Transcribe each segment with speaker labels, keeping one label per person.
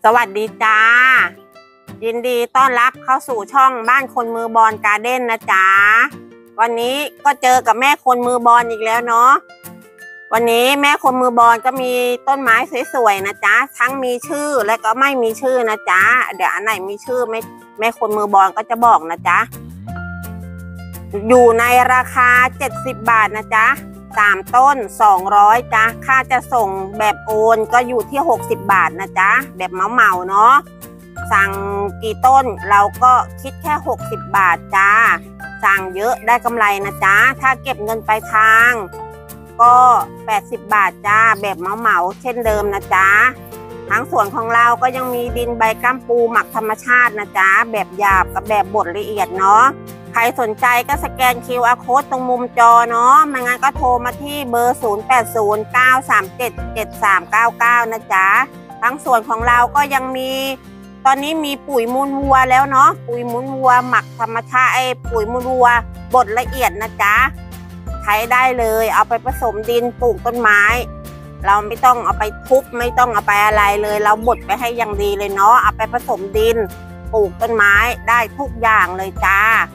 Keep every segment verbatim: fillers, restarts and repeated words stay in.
Speaker 1: สวัสดีจ้ายินดีต้อนรับเข้าสู่ช่องบ้านคนมือบอลการ์เด้นนะจ๊ะวันนี้ก็เจอกับแม่คนมือบอลอีกแล้วเนาะวันนี้แม่คนมือบอลก็มีต้นไม้สวยๆนะจ๊ะทั้งมีชื่อและก็ไม่มีชื่อนะจ๊ะเดี๋ยวอันไหนมีชื่อแม่แม่คนมือบอลก็จะบอกนะจ๊ะอยู่ในราคาเจ็ดสิบบาทนะจ๊ะสามต้นสองร้อยจ้ะค่าจะส่งแบบโอนก็อยู่ที่หกสิบบาทนะจ๊ะแบบเหมาๆเนาะสั่งกี่ต้นเราก็คิดแค่หกสิบบาทจ้าสั่งเยอะได้กำไรนะจ๊ะถ้าเก็บเงินไปทางก็แปดสิบบาทจ้าแบบเหมาๆเช่นเดิมนะจ๊ะทั้งส่วนของเราก็ยังมีดินใบก้ามปูหมักธรรมชาตินะจ๊ะแบบหยาบกับแบบบดละเอียดเนาะใครสนใจก็สแกน คิว อาร์ Code ตรงมุมจอเนาะไม่งั้นก็โทรมาที่เบอร์ศูนย์ แปด ศูนย์ เก้า สาม เจ็ด เจ็ด สาม เก้า เก้านะจ๊ะทั้งส่วนของเราก็ยังมีตอนนี้มีปุ๋ยมูลวัวแล้วเนาะปุ๋ยมูลวัวหมักธรรมชาติไอ้ปุ๋ยมูลวัวบดละเอียดนะจ๊ะใช้ได้เลยเอาไปผสมดินปลูกต้นไม้เราไม่ต้องเอาไปทุบไม่ต้องเอาไปอะไรเลยเราบดไปให้อย่างดีเลยเนาะเอาไปผสมดินปลูกต้นไม้ได้ทุกอย่างเลยจ้า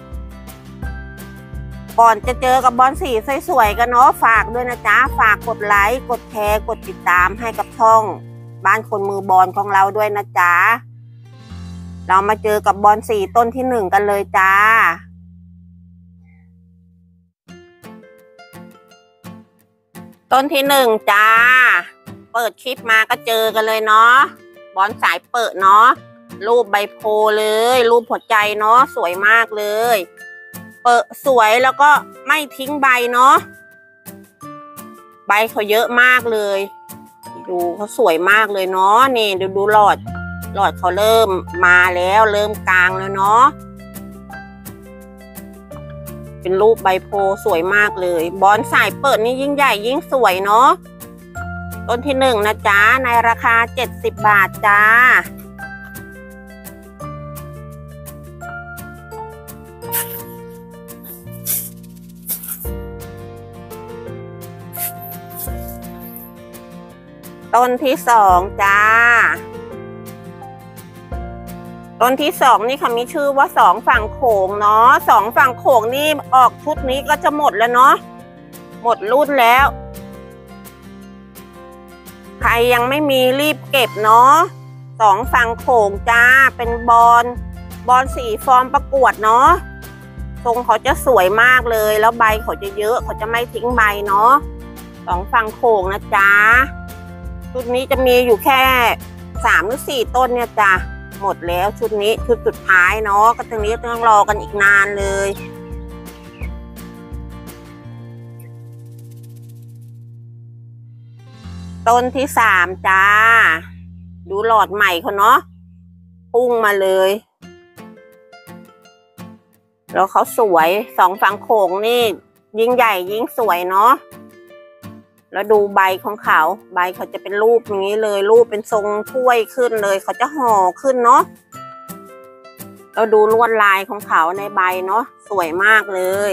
Speaker 1: ก่อนจะเจอกับบอลสีสวยๆกันเนาะฝากด้วยนะจ๊ะฝากกดไลค์กดแชร์กดติดตามให้กับช่องบ้านคนมือบอลของเราด้วยนะจ๊ะเรามาเจอกับบอลสีต้นที่หนึ่งกันเลยจ้าต้นที่หนึ่งจ้าเปิดคลิปมาก็เจอกันเลยเนาะบอลสายเปิดเนาะรูปใบโพเลยรูปหัวใจเนาะสวยมากเลยเปิดสวยแล้วก็ไม่ทิ้งใบเนาะใบเขาเยอะมากเลยดูเขาสวยมากเลยเนาะนี่ดูดูหลอดหลอดเขาเริ่มมาแล้วเริ่มกลางแล้วเนาะเป็นรูปใบโพสวยมากเลยบอนสายเปิดนี่ยิ่งใหญ่ยิ่งสวยเนาะต้นที่หนึ่งนะจ๊ะในราคาเจ็ดสิบบาทจ้าต้นที่สองจ้าต้นที่สองนี่เขามีชื่อว่าสองฝั่งโขงเนาะสองฝั่งโขงนี่ออกชุดนี้ก็จะหมดแล้วเนาะหมดรุ่นแล้วใครยังไม่มีรีบเก็บเนาะสองฝั่งโขงจ้าเป็นบอลบอลสีฟอร์มประกวดเนาะทรงเขาจะสวยมากเลยแล้วใบเขาจะเยอะเขาจะไม่ทิ้งใบเนาะสองฝั่งโขงนะจ๊ะชุดนี้จะมีอยู่แค่สามหรือสี่ต้นเนี่ยจ้ะหมดแล้วชุดนี้ชุดสุดท้ายเนาะก็ตรงนี้ต้องรอกันอีกนานเลยต้นที่สามจ้าดูหลอดใหม่เขาเนาะพุ่งมาเลยแล้วเขาสวยสองฝั่งโขงนี่ยิ่งใหญ่ยิ่งสวยเนาะแล้วดูใบของเขาใบเขาจะเป็นรูปอย่างนี้เลยรูปเป็นทรงถ้วยขึ้นเลยเขาจะห่อขึ้นเนาะเราดูลวดลายของเขาในใบเนาะสวยมากเลย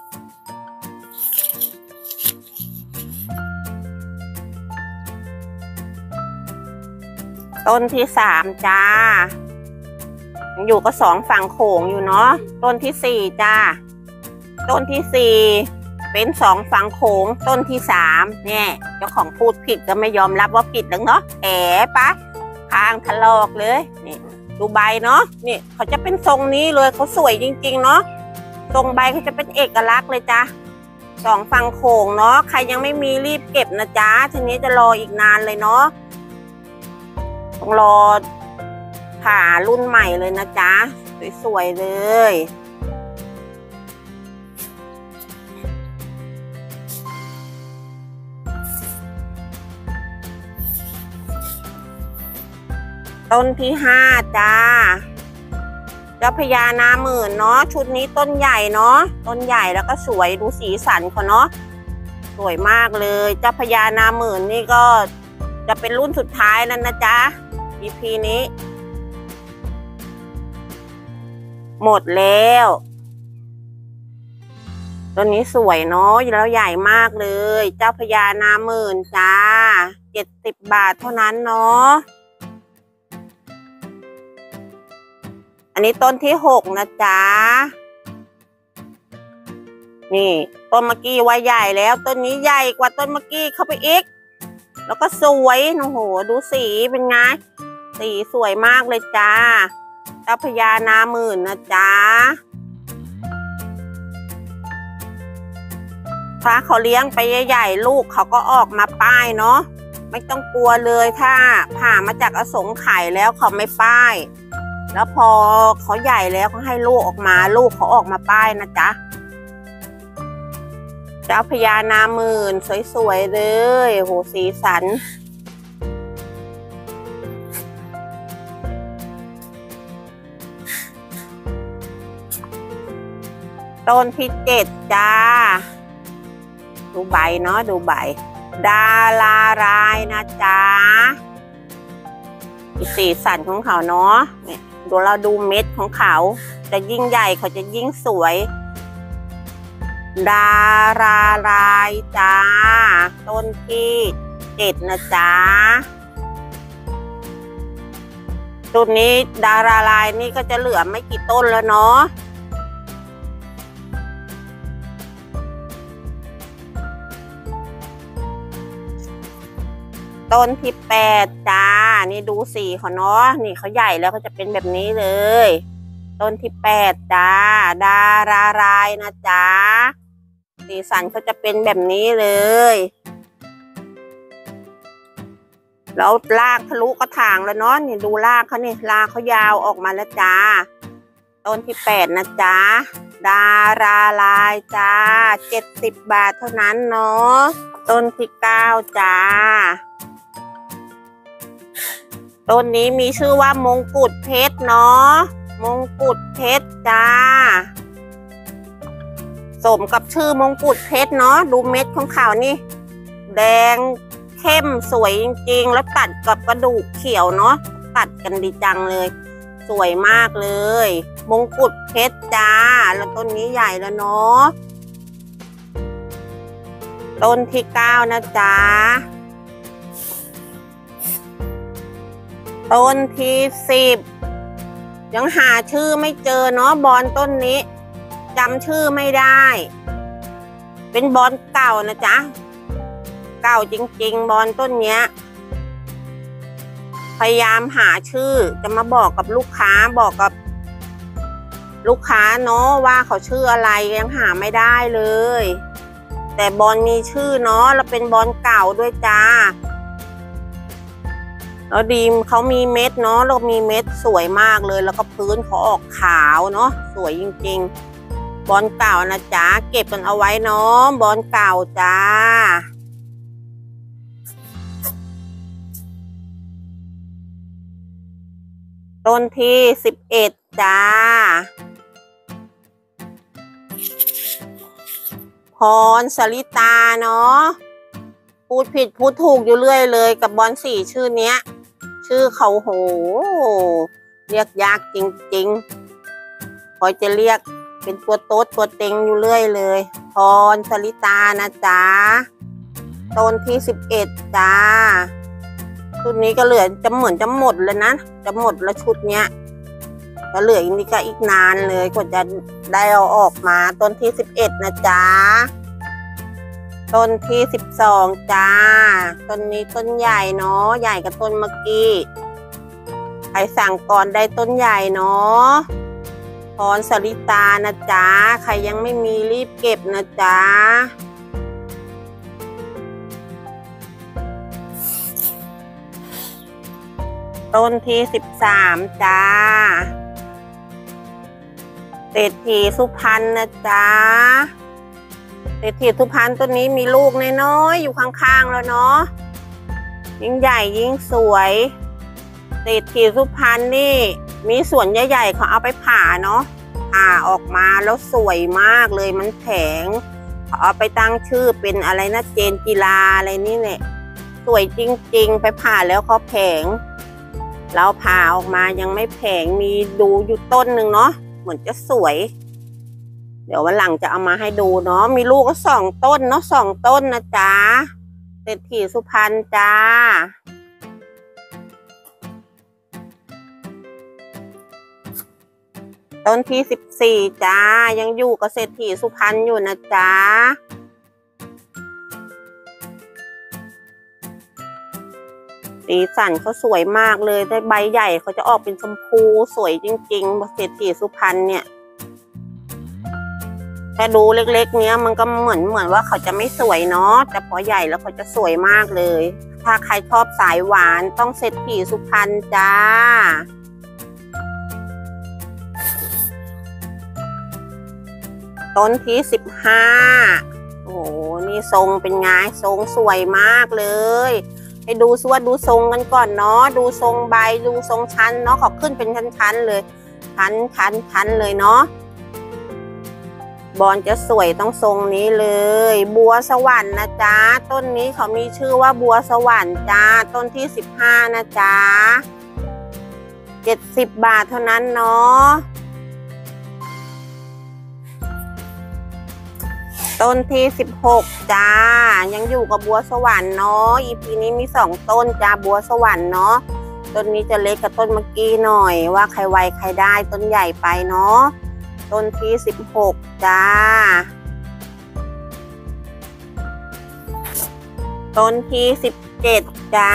Speaker 1: ต้นที่สามจ้าอยู่ก็สองฝั่งโขงอยู่เนาะต้นที่สี่จ้าต้นที่สี่เป็นสองฝั่งโขงต้นที่สามเนี่ยเจ้าของพูดผิดก็ไม่ยอมรับว่าผิดแล้วเนาะแอบปะคางถลอกเลยนี่ดูใบเนาะนี่เขาจะเป็นทรงนี้เลยเขาสวยจริงๆเนาะทรงใบเขาจะเป็นเอกลักษณ์เลยจ้ะสองฝั่งโขงเนาะใครยังไม่มีรีบเก็บนะจ๊ะทีนี้จะรออีกนานเลยเนาะต้องรอผ่ารุ่นใหม่เลยนะจ๊ะสวยๆเลยต้นที่ห้าจ้าเจ้าพญานาหมื่นเนาะชุดนี้ต้นใหญ่เนาะต้นใหญ่แล้วก็สวยดูสีสันเขาเนาะสวยมากเลยเจ้าพญานาหมื่นนี่ก็จะเป็นรุ่นสุดท้ายแล้วนะจ๊ะ อี พี นี้หมดแล้วต้นนี้สวยเนาะแล้วใหญ่มากเลยเจ้าพญานาหมื่นจ้าเจ็ดสิบบาทเท่านั้นเนาะอันนี้ต้นที่หกนะจ๊ะนี่ต้นเมื่อกี้ว่าใหญ่แล้วต้นนี้ใหญ่กว่าต้นเมื่อกี้เข้าไปอีกแล้วก็สวยโอ้โหดูสีเป็นไงสีสวยมากเลยจ้าเจ้าพญานาหมื่นนะจ๊ะถ้าเขาเลี้ยงไปใหญ่ๆลูกเขาก็ออกมาป้ายเนาะไม่ต้องกลัวเลยถ้าผ่ามาจากอสงไขยแล้วเขาไม่ป้ายแล้วพอเขาใหญ่แล้วเขาให้ลูกออกมาลูกเขาออกมาป้ายนะจ๊ะเจ้าพญานาหมื่นสวยๆเลยโหสีสันต้นที่เจ็ดจ้าดูใบเนาะดูใบดาราลายนะจ๊ะสีสันของเขาเนาะเนี่ยดูเราดูเม็ดของเขาจะยิ่งใหญ่เขาจะยิ่งสวยดาราลายจ้าต้นที่เจ็ดนะจ๊ะต้นนี้ดาราลายนี่ก็จะเหลือไม่กี่ต้นแล้วเนาะต้นที่แปดจ้านี่ดูสีเขาเนาะนี่เขาใหญ่แล้วก็จะเป็นแบบนี้เลยต้นที่แปดจ้าดาราลายนะจ๊ะสีสันเขาจะเป็นแบบนี้เลยแล้วรากทะลุกระถางแล้วเนาะนี่ดูรากเขานี่รากเขายาวออกมาแล้วจ้าต้นที่แปดนะจ๊ะดาราลายจ้าเจ็ดสิบบาทเท่านั้นเนาะต้นที่เก้าจ้าต้นนี้มีชื่อว่ามงกุฎเพชรเนาะมงกุฎเพชรจ้าสมกับชื่อมงกุฎเพชรเนาะดูเม็ดของเขานี่แดงเข้มสวยจริงๆแล้วตัดกับกระดูกเขียวเนาะตัดกันดีจังเลยสวยมากเลยมงกุฎเพชรจ้าแล้วต้นนี้ใหญ่แล้วเนาะต้นที่เก้านะจ๊ะต้นที่สิบยังหาชื่อไม่เจอเนาะบอนต้นนี้จำชื่อไม่ได้เป็นบอนเก่านะจ๊ะเก่าจริงๆบอนต้นเนี้ยพยายามหาชื่อจะมาบอกกับลูกค้าบอกกับลูกค้าเนาะว่าเขาชื่ออะไรยังหาไม่ได้เลยแต่บอนมีชื่อเนาะแล้วเป็นบอนเก่าด้วยจ้าแล้วดีมเขามีเม็ดเนาะแล้วมีเม็ดสวยมากเลยแล้วก็พื้นเขาออกขาวเนาะสวยจริงๆบอนเก่านะจ๊ะเก็บกันเอาไว้เนาะบอนเก่าจ้าต้นที่สิบเอ็ดจ้าพรสลิตาเนาะพูดผิดพูดถูกอยู่เรื่อยเลยกับบอนสี่ชื่อเนี้ยชื่อเขาโหเรียกยากจริงๆพอจะเรียกเป็นตัวโต๊ดตัวเต็งอยู่เรื่อยเลยพรสลิตานะจ๊ะต้นที่สิบเอ็ดจ้าชุดนี้ก็เหลือจะเหมือนจะหมดเลยนะจะหมดแล้วชุดเนี้ยก็เหลืออีกนี่ก็อีกนานเลยกว่าจะได้เอาออกมาต้นที่สิบเอ็ดนะจ๊ะต้นที่สิบสองจ้าต้นนี้ต้นใหญ่เนาะใหญ่กับต้นเมื่อกี้ใครสั่งก่อนได้ต้นใหญ่เนาะพรสลิตานะจ๊ะใครยังไม่มีรีบเก็บนะจ๊ะต้นที่สิบสามจ้าเศรษฐีสุพรรณนะจ๊ะเศรษฐีสุพรรณต้นนี้มีลูกน้อยๆอยู่ข้างๆแล้วเนาะยิ่งใหญ่ยิ่งสวยเศรษฐีสุพรรณนี่มีส่วนใหญ่ๆเขาเอาไปผ่าเนาะผ่าออกมาแล้วสวยมากเลยมันแข็งเขาเอาไปตั้งชื่อเป็นอะไรนะเจนกีฬาอะไรนี่เนี่ยสวยจริงๆไปผ่าแล้วเขาแข็งเราผ่าออกมายังไม่แผงมีดูอยู่ต้นหนึ่งเนาะเหมือนจะสวยเดี๋ยววันหลังจะเอามาให้ดูเนาะมีลูกก็สองต้นเนาะสองต้นนะจ๊ะเศรษฐีสุพรรณจ้าต้นที่สิบสี่จ้ายังอยู่กับเศรษฐีสุพรรณอยู่นะจ๊ะสีสันเขาสวยมากเลยได้ใบใหญ่เขาจะออกเป็นชมพูสวยจริงๆเศรษฐีสุพรรณเนี่ยถ้าดูเล็กๆเนี้ยมันก็เหมือนเหมือนว่าเขาจะไม่สวยเนาะแต่พอใหญ่แล้วเขาจะสวยมากเลยถ้าใครชอบสายหวานต้องเศรษฐีสุพรรณจ้าต้นที่สิบห้าโอ้โหนี่ทรงเป็นไงทรงสวยมากเลยให้ดูสวดดูทรงกันก่อนเนาะดูทรงใบดูทรงชั้นเนาะเขาขึ้นเป็นชั้นๆเลยชั้นชั้นชั้นเลยเนาะบอนจะสวยต้องทรงนี้เลยบัวสวรรค์นะจ๊ะต้นนี้เขามีชื่อว่าบัวสวรรค์จ้าต้นที่สิบห้านะจ๊ะเจ็ดสิบบาทเท่านั้นเนาะต้นที่สิบหกจ้ายังอยู่กับบัวสวรรค์เนาะอีพีนี้มีสองต้นจ้าบัวสวรรค์เนาะต้นนี้จะเล็กกับต้นเมื่อกี้หน่อยว่าใครไวใครได้ต้นใหญ่ไปเนาะต้นที่สิบหกจ้าต้นที่สิบเจ็ดจ้า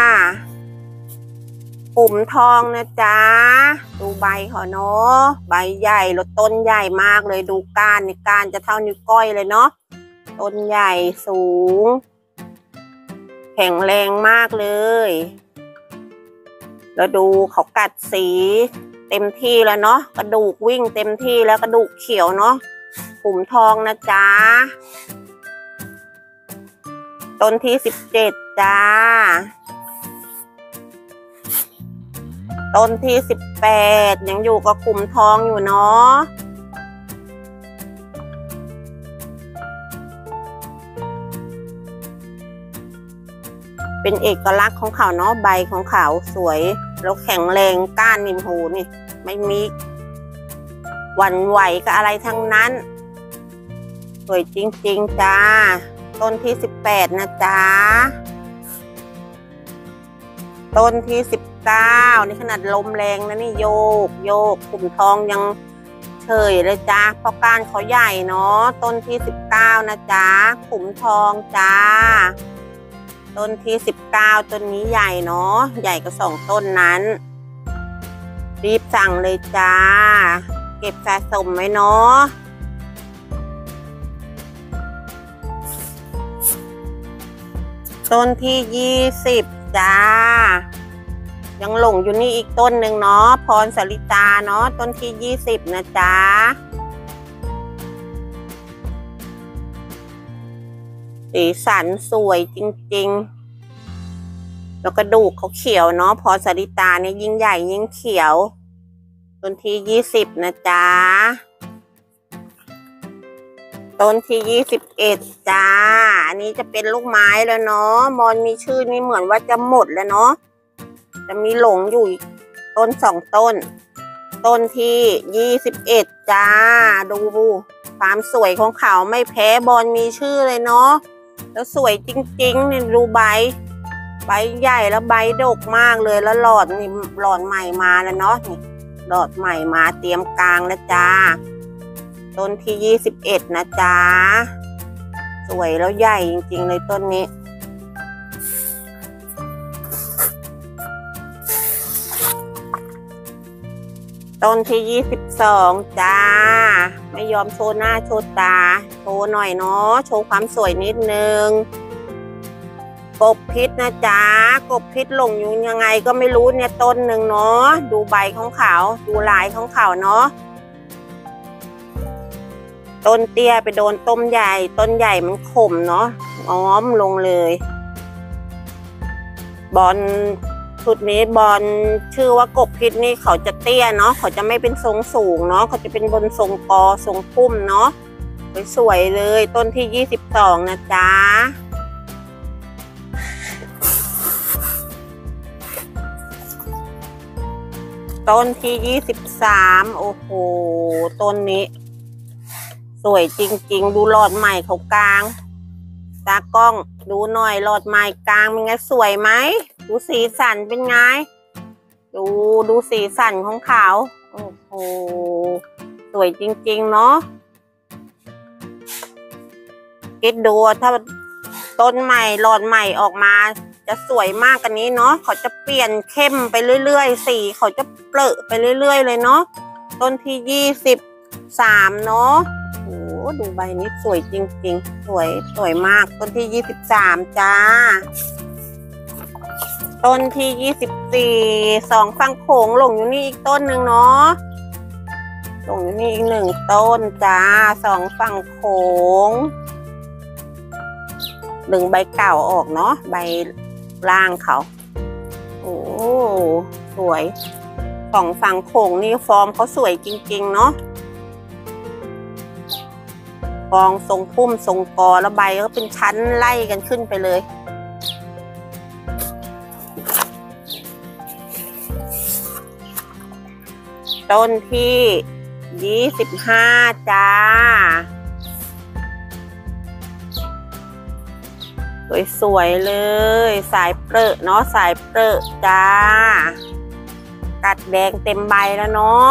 Speaker 1: ปุ่มทองนะจ๊ะดูใบเขาเนาะใบใหญ่แล้วต้นใหญ่มากเลยดูก้านนี่ก้านจะเท่านิ้วก้อยเลยเนาะต้นใหญ่สูงแข็งแรงมากเลยแล้วดูเขากัดสีเต็มที่แล้วเนาะกระดูกวิ่งเต็มที่แล้วกระดูกเขียวเนาะปุ่มทองนะจ๊ะต้นที่สิบเจ็ดจ้าต้นที่สิบแปดยังอยู่กับกลุ่มทองอยู่เนาะเป็นเอกลักษณ์ของเขาเนาะใบของเขาสวยแล้วแข็งแรงก้านนิ่มหูนี่ไม่มีหวั่นไหวกับอะไรทั้งนั้นสวยจริงๆจ้าต้นที่สิบแปดนะจ๊ะต้นที่สิบเก้านี่ขนาดลมแรงนะนี่โยกโยกกลุ่มทองยังเฉยเลยจ้าเพราะก้านเขาใหญ่เนาะต้นที่สิบเก้านะจ๊ะกลุ่มทองจ้าต้นที่สิบเก้าต้นนี้ใหญ่เนาะใหญ่กว่าสองต้นนั้นรีบสั่งเลยจ้าเก็บสะสมไว้เนาะต้นที่ยี่สิบจ้ายังหลงอยู่นี่อีกต้นหนึ่งเนาะพรสลิตาเนาะต้นที่ยี่สิบนะจ๊ะสีสันสวยจริงๆแล้วกระดูกเขาเขียวเนาะพรสลิตาเนี่ยยิ่งใหญ่ยิ่งเขียวต้นที่ยี่สิบนะจ๊ะต้นที่ยี่สิบเอ็ดจ้าอันนี้จะเป็นลูกไม้แล้วเนาะมอนมีชื่อนี้เหมือนว่าจะหมดแล้วเนาะจะมีหลงอยู่ต้นสองต้นต้นที่ยี่สิบเอ็ดจ้าดูความสวยของเขาไม่แพ้บอนมีชื่อเลยเนาะแล้วสวยจริงๆเนี่ยดูใบใบใหญ่แล้วใบดกมากเลยแล้วหลอดนี่หลอดใหม่มาแล้วเนาะนี่หลอดใหม่มาเตรียมกลางแล้วจ้าต้นที่ยี่สิบเอ็ดนะจ๊ะสวยแล้วใหญ่จริงๆเลยต้นนี้ต้นที่ยี่สิบสองจ้าไม่ยอมโชว์หน้าโชว์ตาโชว์หน่อยเนาะโชว์ความสวยนิดนึงกบพิษนะจ๊ะกบพิษหลงอยู่ยังไงก็ไม่รู้เนี่ยต้นหนึ่งเนาะดูใบของเขาดูลายของเขาเนาะต้นเตี้ยไปโดนต้นใหญ่ต้นใหญ่มันขมเนาะอ้อมลงเลยบอลชุดนี้บอลชื่อว่ากบพิษนี่เขาจะเตี้ยเนาะเขาจะไม่เป็นทรงสูงเนาะเขาจะเป็นบนทรงกอทรงพุ่มเนาะสวยๆเลยต้นที่ยี่สิบสองนะจ๊ะต้นที่ยี่สิบสามโอ้โหต้นนี้สวยจริงๆดูหลอดใหม่เขากลางตากล้องดูหน่อยหลอดใหม่กลางเป็นไงสวยไหมดูสีสันเป็นไงดูดูสีสันของเขาโอ้โหโอ้สวยจริงๆเนาะคิดดูถ้าต้นใหม่หลอดใหม่ออกมาจะสวยมากกว่านี้เนาะเขาจะเปลี่ยนเข้มไปเรื่อยๆสีเขาจะเปรอะไปเรื่อยๆเลยเนาะต้นที่ยี่สิบสามเนาะโอ้ดูใบนี้สวยจริงๆสวยสวยมากต้นที่ยี่สิบสามจ้าต้นที่ยี่สิบสี่สองฝั่งโขงหลงอยู่นี่อีกต้นหนึ่งเนาะหลงอยู่นี่อีกหนึ่งต้นจ้าสองฝั่งโขงดึงใบเก่าออกเนาะใบล่างเขาโอ้สวยสองฝั่งโขงนี่ฟอร์มเขาสวยจริงๆเนาะฟองทรงพุ่มทรงกอแล้วใบก็เป็นชั้นไล่กันขึ้นไปเลยต้นที่ยี่สิบห้าจ้าสวยๆเลยสายเปรอะเนาะสายเปรอะจ้ากัดแดงเต็มใบแล้วเนาะ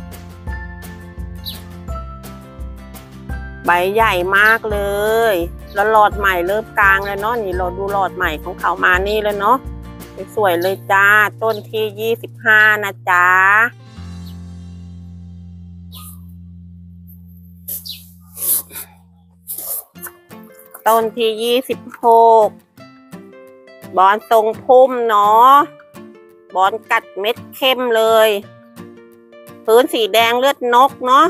Speaker 1: ใบใหญ่มากเลยแล้วหลอดใหม่เริ่มกลางแล้วเนาะนี่เราดูหลอดใหม่ของเขามานี่แล้วเนาะสวยเลยจ้าต้นที่ยี่สิบห้านะจ้าต้นที่ยี่สิบหกบอนทรงพุ่มเนาะบอนกัดเม็ดเข้มเลยพื้นสีแดงเลือดนกเนาะ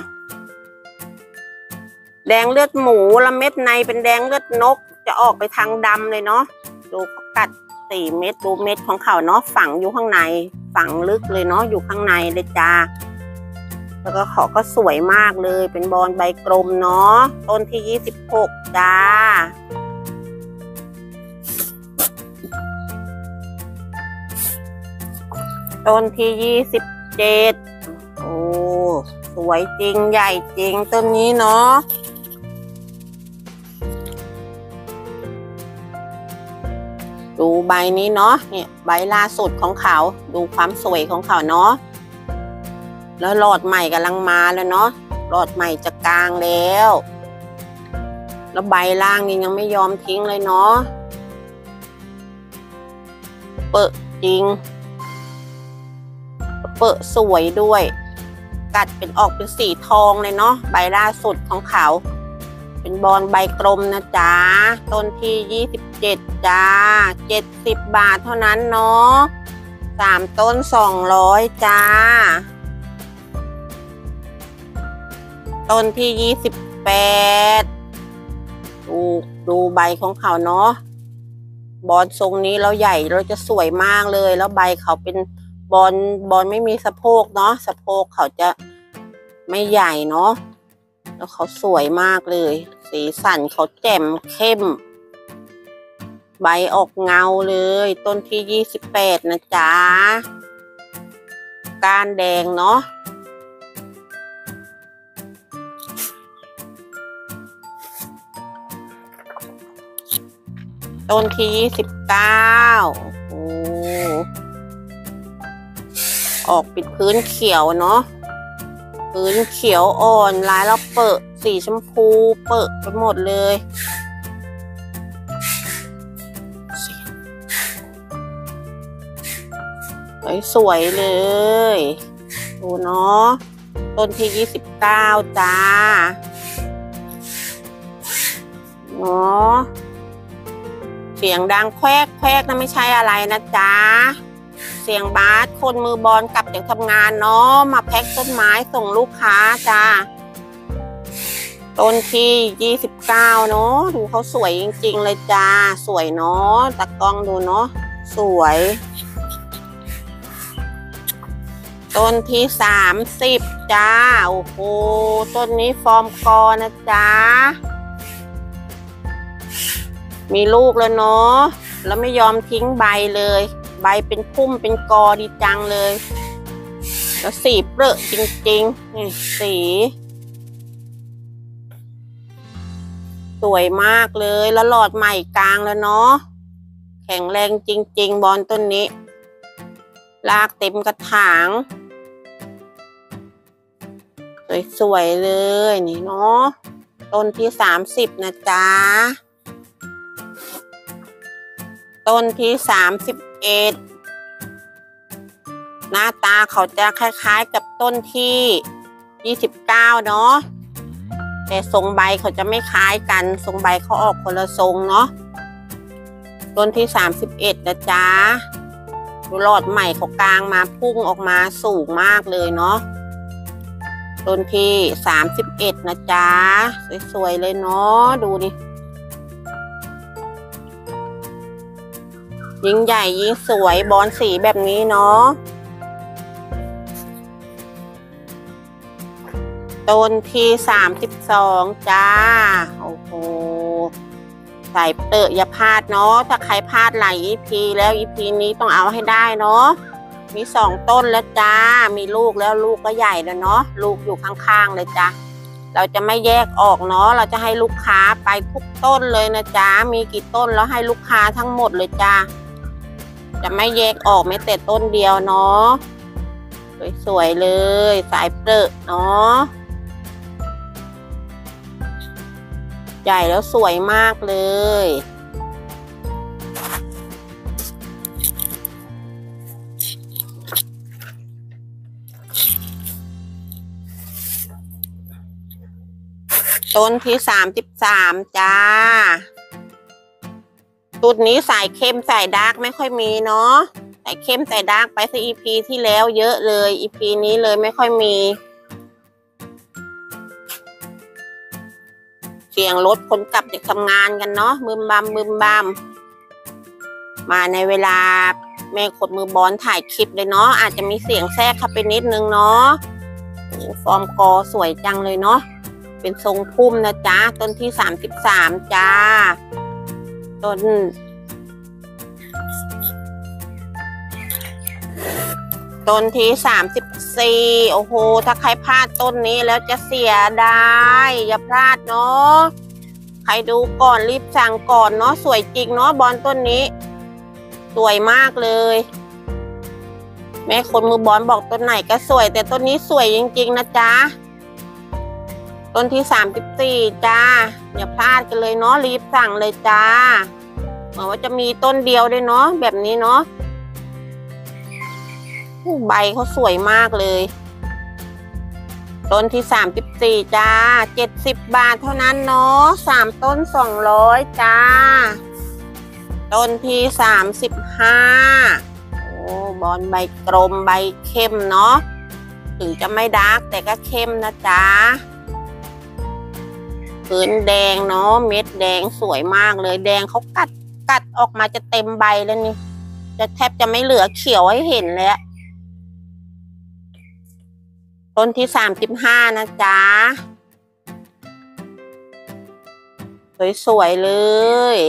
Speaker 1: แดงเลือดหมูแล้วเม็ดในเป็นแดงเลือดนกจะออกไปทางดำเลยเนาะดูเขากัดสี่เม็ดดูเม็ดของเขาเนาะฝังอยู่ข้างในฝังลึกเลยเนาะอยู่ข้างในเลยจ้าแล้วก็เขาก็สวยมากเลยเป็นบอนใบกลมเนาะต้นที่ยี่สิบหกจ้าต้นที่ยี่สิบเจ็ดโอ้สวยจริงใหญ่จริงต้นนี้เนาะดูใบนี้เนาะเนี่ยใบล่าสุดของเขาดูความสวยของเขาเนาะแล้วหลอดใหม่กำลังมาแล้วเนาะหลอดใหม่จะกลางแล้วแล้วใบล่างนี่ยังไม่ยอมทิ้งเลยเนาะเปิดจริงเปิดสวยด้วยกัดเป็นออกเป็นสีทองเลยเนาะใบล่าสุดของเขาเป็นบอนใบกลมนะจ๊ะต้นที่ยี่สิบเจ็ดจ้าเจ็ดสิบบาทเท่านั้นเนาะสามต้นสองร้อยจ้าต้นที่ยี่สิบแปดดูดูใบของเขาเนาะบอนทรงนี้แล้วใหญ่เราจะสวยมากเลยแล้วใบเขาเป็นบอนบอนไม่มีสะโพกเนาะสะโพกเขาจะไม่ใหญ่เนาะแล้วเขาสวยมากเลยสีสันเขาแจ่มเข้มใบออกเงาเลยต้นที่ยี่สิบแปดนะจ๊ะก้านแดงเนาะต้นที่ยี่สิบเก้าโอ้ออกปิดพื้นเขียวเนาะพื้นเขียวอ่อนลายแล้วเปิดสีชมพูเปิดไปหมดเลยสวยๆเลยดูเนาะต้นที่ยี่สิบเก้าจ้าเนาะเสียงดังแควกแควกนั่นไม่ใช่อะไรนะจ๊ะเสียงบาสคนมือบอลกลับจากทำงานเนาะมาแพ็คต้นไม้ส่งลูกค้าจ้าต้นที่ยี่สิบเก้าเนาะดูเขาสวยจริงๆเลยจ้าสวยเนาะตากล้องดูเนาะสวยต้นที่สามสิบจ้าโอ้โหต้นนี้ฟอร์มกอนะจ๊ะมีลูกแล้วเนาะแล้วไม่ยอมทิ้งใบเลยใบเป็นพุ่มเป็นกอดีจังเลยแล้วสีเปรอะจริงๆนี่สีสวยมากเลยแล้วหลอดใหม่กลางแล้วเนาะแข็งแรงจริงๆบอนต้นนี้รากเต็มกระถางสวยๆเลยนี่เนาะต้นที่สามสิบนะจ๊ะต้นที่สามสิบเอ็ดหน้าตาเขาจะคล้ายๆกับต้นที่ยี่สิบเก้าเนาะแต่ทรงใบเขาจะไม่คล้ายกันทรงใบเขาออกคนละทรงเนาะต้นที่สามสิบเอ็ดนะจ๊ะดูหลอดใหม่เขากลางมาพุ่งออกมาสูงมากเลยเนาะต้นที่สามสิบเอ็ดนะจ๊ะสวยๆเลยเนาะดูดิยิ่งใหญ่ยิ่งสวยบอนสีแบบนี้เนาะต้นที่สามสิบสองจ้าโอ้โหใส่เตอะอย่าพลาดเนาะถ้าใครพลาดหลาย อี พี แล้ว อี พี นี้ต้องเอาให้ได้เนาะมีสองต้นแล้วจ้ามีลูกแล้วลูกก็ใหญ่แล้วเนาะลูกอยู่ข้างๆเลยจ้าเราจะไม่แยกออกเนาะเราจะให้ลูกค้าไปทุกต้นเลยนะจ้ามีกี่ต้นแล้วให้ลูกค้าทั้งหมดเลยจ้าจะไม่แยกออกแม้แต่ต้นเดียวเนาะสวยๆเลยสายเปลือกเนาะใหญ่แล้วสวยมากเลยต้นที่สามสิบสามจ้าต้นนี้สายเข้มสายดาร์กไม่ค่อยมีเนาะสายเข้มสายดาร์กไปซะ อี พี ที่แล้วเยอะเลย อี พี นี้เลยไม่ค่อยมีเสียงรถคนกลับจากทำงานกันเนาะบึมบัมบึมบัมมาในเวลาแม่ขดมือบอลถ่ายคลิปเลยเนาะอาจจะมีเสียงแทรกเข้าไปนิดนึงเนาะฟอร์มกอสวยจังเลยเนาะเป็นทรงพุ่มนะจ๊ะต้นที่สามสิบสามจ้าต้นต้นที่สามสิบสี่โอ้โหถ้าใครพลาดต้นนี้แล้วจะเสียดายอย่าพลาดเนาะใครดูก่อนรีบสั่งก่อนเนาะสวยจริงเนาะบอลต้นนี้สวยมากเลยแม่คนมือบอลบอกต้นไหนก็สวยแต่ต้นนี้สวยจริงๆนะจ๊ะต้นที่สามสิบสี่จ้าอย่าพลาดกันเลยเนาะรีบสั่งเลยจ้าเหมือนว่าจะมีต้นเดียวด้วยเนาะแบบนี้เนาะใบเขาสวยมากเลยต้นที่สามสิบสี่จ้าเจ็ดสิบบาทเท่านั้นเนาะสามต้นสองร้อยจ้าต้นที่สามสิบห้าโอ้บอลใบกลมใบเข้มเนาะถึงจะไม่ดาร์กแต่ก็เข้มนะจ๊ะพื้นแดงเนาะเม็ดแดงสวยมากเลยแดงเขากัดกัดออกมาจะเต็มใบแล้วนี่จะแทบจะไม่เหลือเขียวให้เห็นแล้วต้นที่สามสิบห้านะจ๊ะสวยๆเลย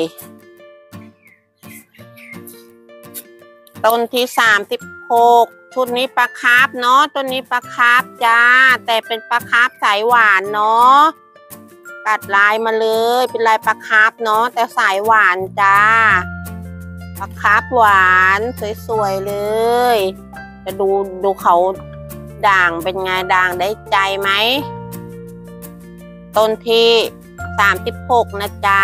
Speaker 1: ต้นที่สามสิบหกชุดนี้ปลาคาร์ฟเนาะต้นนี้ปลาคาร์ฟจ้าแต่เป็นปลาคาร์ฟสายหวานเนาะกัดลายมาเลยเป็นลายปลาคาร์ฟเนาะแต่สายหวานจ้าปลาคาร์ฟหวานสวยๆเลยจะดูดูเขาด่างเป็นไงด่างได้ใจไหมต้นที่สามสิบหกนะจ๊ะ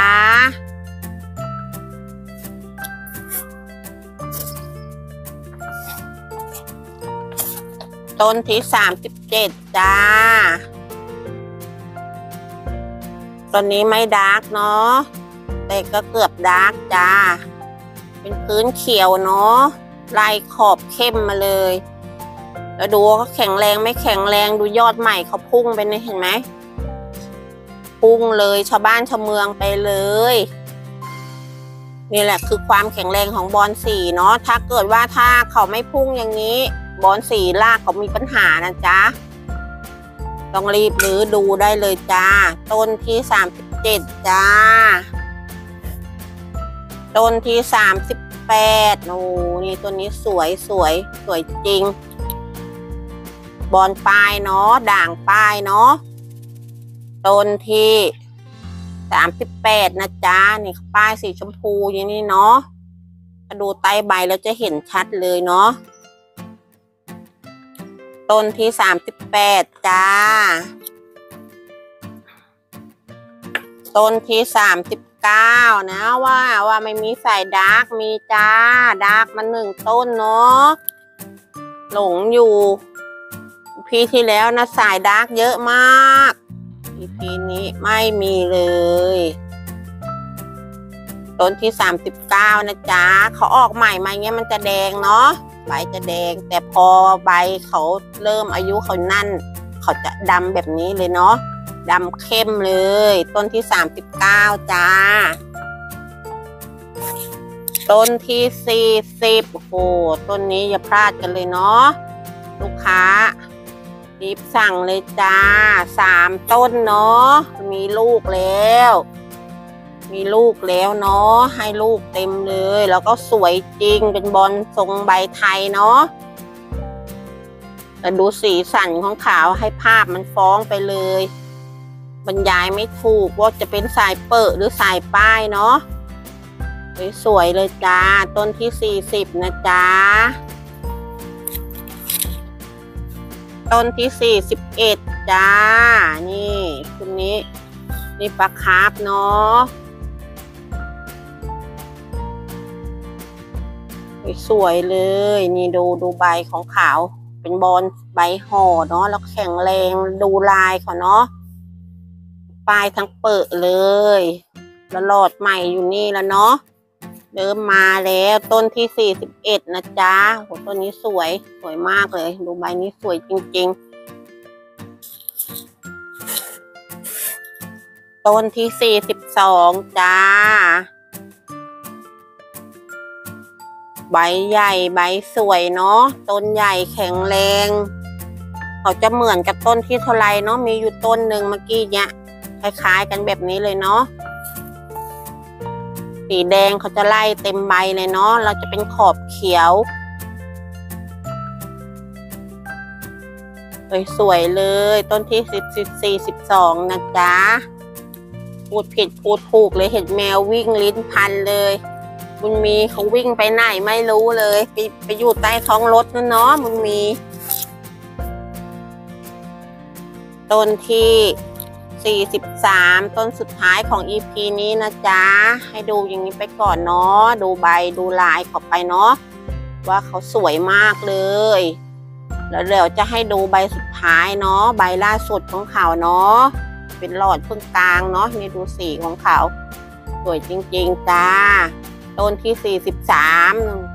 Speaker 1: ต้นที่สามสิบเจ็ดจ้าต้นนี้ไม่ดาร์กเนาะแต่ก็เกือบดาร์กจ้าเป็นพื้นเขียวเนาะลายขอบเข้มมาเลยแล้วดูเขาแข็งแรงไม่แข็งแรงดูยอดใหม่เขาพุ่งไปนี่เห็นไหมพุ่งเลยชาวบ้านชาวเมืองไปเลยนี่แหละคือความแข็งแรงของบอนสีเนาะถ้าเกิดว่าถ้าเขาไม่พุ่งอย่างนี้บอนสีรากเขามีปัญหานะจ๊ะต้องรีบรื้อดูได้เลยจ้าต้นที่สามสิบเจ็ดจ้าต้นที่สามสิบแปดโอ้นี่ต้นนี้สวยสวยสวยจริงบอนปลายเนาะด่างปลายเนาะต้นที่สามสิบแปดนะจ๊ะนี่ป้ายสีชมพูอย่างนี้เนาะดูใต้ใบแล้วจะเห็นชัดเลยเนาะต้นที่สามสิบแปดจ้าต้นที่สามสิบเก้านะว่าว่าไม่มีสายดาร์กมีจ้าดาร์กมันหนึ่งต้นเนาะหลงอยู่พีที่แล้วนะสายดาร์กเยอะมากพีนี้ไม่มีเลยต้นที่สามสิบเก้านะจ๊ะเขาออกใหม่มาเงี้ยมันจะแดงเนาะใบจะแดงแต่พอใบเขาเริ่มอายุเขานั่นเขาจะดำแบบนี้เลยเนาะดำเข้มเลยต้นที่สามสิบเก้าจ้าต้นที่สี่สิบโอ้โหต้นนี้อย่าพลาดกันเลยเนาะลูกค้ารีบสั่งเลยจ้าสามต้นเนาะมีลูกแล้วมีลูกแล้วเนาะให้ลูกเต็มเลยแล้วก็สวยจริงเป็นบอลทรงใบไทยเนาะแต่ดูสีสันของขาวให้ภาพมันฟ้องไปเลยบรรยายไม่ถูกว่าจะเป็นสายเปิดหรือสายป้ายเนาะสวยเลยจ้าต้นที่สี่สิบนะจ๊ะต้นที่สี่สิบเอ็ดจ้านี่คุณนี้นี่ปลาคาร์ฟเนาะสวยเลยนี่ดูดูใบของขาวเป็นบอลใบห่อเนาะแล้วแข็งแรงดูลายเขาเนาะปลายทั้งเปิดเลยแล้วหลอดใหม่อยู่นี่แล้วเนาะเริ่มมาแล้วต้นที่สี่สิบเอ็ดนะจ๊ะโหต้นนี้สวยสวยมากเลยดูใบนี้สวยจริงๆต้นที่สี่สิบสองจ้าใบใหญ่ใบสวยเนาะต้นใหญ่แข็งแรงเขาจะเหมือนกับต้นที่เท่าไรเนาะมีอยู่ต้นหนึ่งเมื่อกี้เนี่ยคล้ายๆกันแบบนี้เลยเนาะสีแดงเขาจะไล่เต็มใบเลยเนาะเราจะเป็นขอบเขียวสวยๆเลยต้นที่สิบสิบสี่สิบสองนะจ๊ะพูดผิดพูดถูกเลยเห็นแมววิ่งลิ้นพันเลยบุญมีเขาวิ่งไปไหนไม่รู้เลยไปไปอยู่ใต้ท้องรถนั่นเนาะบุญมีต้นที่สี่สิบสามต้นสุดท้ายของ อี พี นี้นะจ๊ะให้ดูอย่างนี้ไปก่อนเนาะดูใบดูลายเขาไปเนาะว่าเขาสวยมากเลยแล้วเดี๋ยวจะให้ดูใบสุดท้ายเนาะใบล่าสุดของเขาเนาะเป็นหลอดพึ่งกลางเนาะนี่ดูสีของเขาสวยจริงๆจ้าต้นที่สี่สิบสาม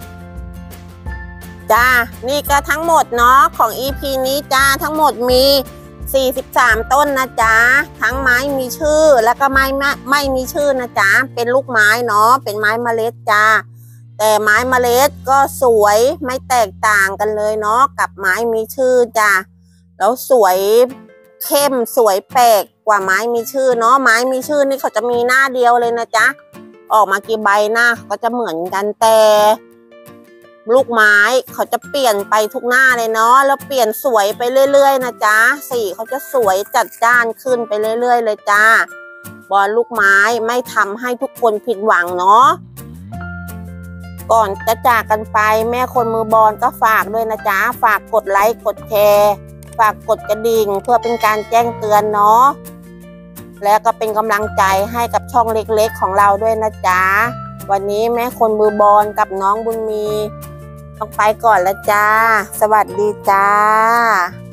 Speaker 1: จ้านี่ก็ทั้งหมดเนาะของ อี พี นี้จ้าทั้งหมดมีสี่สิบสามต้นนะจ๊ะทั้งไม้มีชื่อแล้วก็ไม้ไม่ไม่มีชื่อนะจ๊ะเป็นลูกไม้เนาะเป็นไม้เมล็ดจ้าแต่ไม้เมล็ดก็สวยไม่แตกต่างกันเลยเนาะกับไม้มีชื่อจ้าแล้วสวยเข้มสวยแปลกกว่าไม้มีชื่อเนาะไม้มีชื่อนี่เขาจะมีหน้าเดียวเลยนะจ๊ะออกมากี่ใบหน้าก็จะเหมือนกันแต่ลูกไม้เขาจะเปลี่ยนไปทุกหน้าเลยเนาะแล้วเปลี่ยนสวยไปเรื่อยๆนะจ๊ะสีเขาจะสวยจัดจ้านขึ้นไปเรื่อยๆเลยจ้าบอลลูกไม้ไม่ทำให้ทุกคนผิดหวังเนาะก่อนจะจากกันไปแม่คนมือบอลก็ฝากด้วยนะจ๊ะฝากกดไลค์กดแชร์ฝากกดกระดิ่งเพื่อเป็นการแจ้งเตือนเนาะแล้วก็เป็นกำลังใจให้กับช่องเล็กๆของเราด้วยนะจ๊ะวันนี้แม่คนมือบอลกับน้องบุญมีต้องไปก่อนแล้วจ้าสวัสดีจ้า